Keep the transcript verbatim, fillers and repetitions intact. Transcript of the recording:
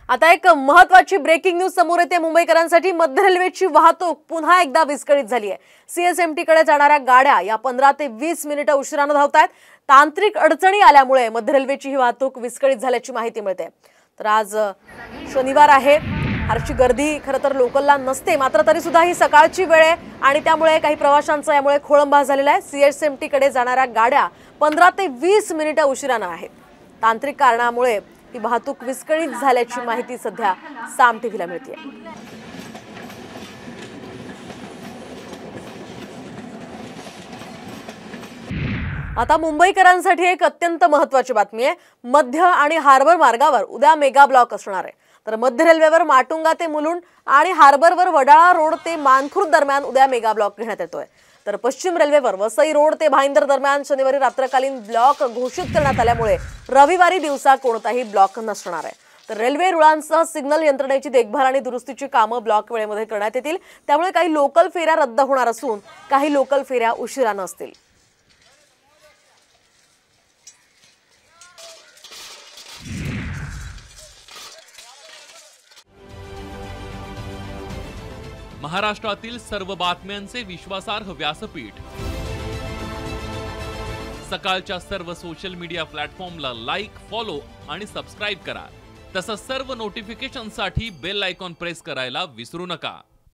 आता एक महत्त्वाची ब्रेकिंग न्यूज समोर येते। मुंबईकरांसाठी मध्य रेल्वेची वाहतूक पुन्हा एकदा विस्कळीत झाली आहे। सीएसएमटी कडे जाणाऱ्या गाड्या या पंधरा ते वीस मिनिटे उशिराने धावतात। तांत्रिक अडचणी आल्यामुळे मध्य रेल्वेची ही वाहतूक विस्कळीत झाल्याची माहिती मिळते। तर आज शनिवार आहे, फारशी गर्दी खरं तर लोकलला नसते, मात्र तरी सुद्धा ही सकाळची वेळ आहे आणि त्यामुळे काही प्रवाशांचा यामुळे खोळंबा झालेला आहे। सीएसएमटी कडे जाणाऱ्या गाड्या पंधरा ते वीस मिनिटे उशिराने आहेत। तांत्रिक कारणामुळे ही वाहतूक विस्कळीत झाल्याची माहिती सध्या साम टीव्हीला मिळते। आता मुंबईकरांसाठी एक अत्यंत महत्त्वाची बातमी आहे। मध्य आणि हार्बर मार्गावर उद्या मेगा ब्लॉक असणार आहे। तर मध्य रेल्वेवर माटुंगा ते मुलुंड आणि हार्बरवर वडाळा रोड ते मानखुर्द दरम्यान उद्या मेगा ब्लॉक घेण्यात येतोय। तर पश्चिम रेल्वेवर वसई रोड ते भाईंदर दरम्यान शनिवारी रात्रकालीन ब्लॉक घोषित करण्यात आल्यामुळे रविवारी दिवसा कोणताही ब्लॉक नसणार आहे। तर रेल्वे रुळांसह सिग्नल यंत्रणेची देखभाल आणि दुरुस्तीची कामं ब्लॉक वेळेमध्ये करण्यात येतील। त्यामुळे काही लोकल फेऱ्या रद्द होणार असून काही लोकल फेऱ्या उशिराने असतील। महाराष्ट्रातील सर्व बातम्यांचे विश्वासार्ह व्यासपीठ सकाळच्या सर्व सोशल मीडिया प्लॅटफॉर्मला लाईक, फॉलो आणि सबस्क्राइब करा। तसंच सर्व नोटिफिकेशनसाठी बेल आयकॉन प्रेस करायला विसरू नका।